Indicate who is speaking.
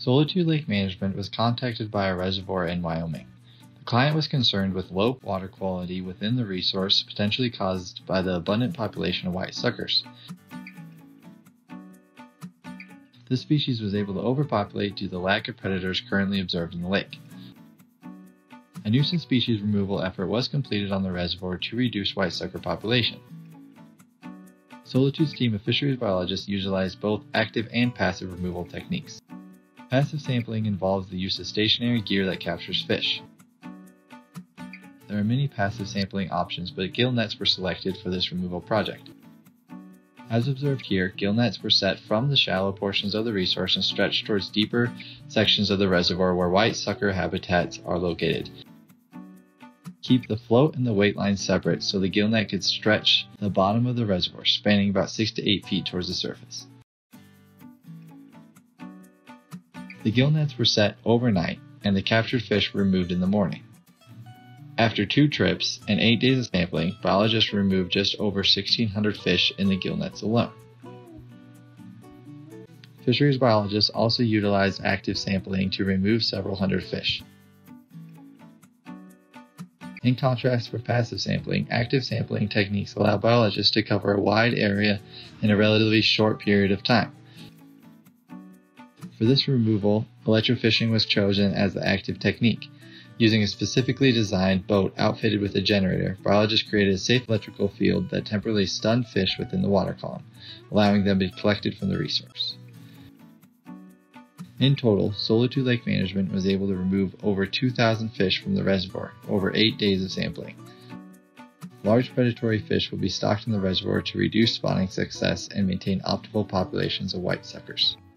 Speaker 1: SOLitude Lake Management was contacted by a reservoir in Wyoming. The client was concerned with low water quality within the resource potentially caused by the abundant population of white suckers. This species was able to overpopulate due to the lack of predators currently observed in the lake. A nuisance species removal effort was completed on the reservoir to reduce white sucker population. SOLitude's team of fisheries biologists utilized both active and passive removal techniques. Passive sampling involves the use of stationary gear that captures fish. There are many passive sampling options, but gill nets were selected for this removal project. As observed here, gill nets were set from the shallow portions of the resource and stretched towards deeper sections of the reservoir where white sucker habitats are located. Keep the float and the weight line separate so the gill net could stretch the bottom of the reservoir, spanning about 6 to 8 feet towards the surface. The gill nets were set overnight and the captured fish were removed in the morning. After 2 trips and 8 days of sampling, biologists removed just over 1,600 fish in the gill nets alone. Fisheries biologists also utilized active sampling to remove several hundred fish. In contrast with passive sampling, active sampling techniques allow biologists to cover a wide area in a relatively short period of time. For this removal, electrofishing was chosen as the active technique. Using a specifically designed boat outfitted with a generator, biologists created a safe electrical field that temporarily stunned fish within the water column, allowing them to be collected from the resource. In total, SOLitude Lake Management was able to remove over 2,000 fish from the reservoir over 8 days of sampling. Large predatory fish will be stocked in the reservoir to reduce spawning success and maintain optimal populations of white suckers.